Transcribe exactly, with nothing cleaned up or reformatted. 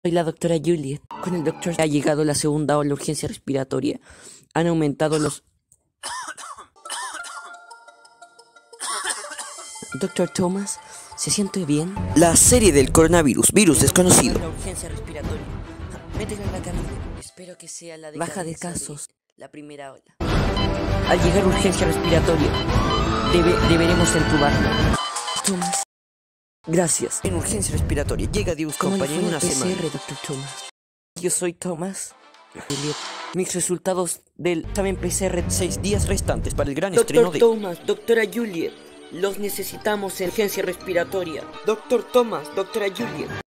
Soy la doctora Juliet. Con el doctor ha llegado la segunda ola de urgencia respiratoria. Han aumentado los... Doctor Thomas, ¿se siente bien? La serie del coronavirus, virus desconocido. La urgencia respiratoria. Métela en la camilla. Espero que sea la de baja de casos. La primera ola. Al llegar urgencia respiratoria, debe, deberemos entubarlo. Thomas. Gracias. En urgencia respiratoria llega Dios compañía en una P C R, semana. doctor Thomas. Yo soy Thomas. Juliet. Mis resultados del examen P C R. Seis días restantes para el gran estreno Doctor de... Thomas, doctora Juliet. Los necesitamos en urgencia respiratoria. Doctor Thomas, doctora Juliet.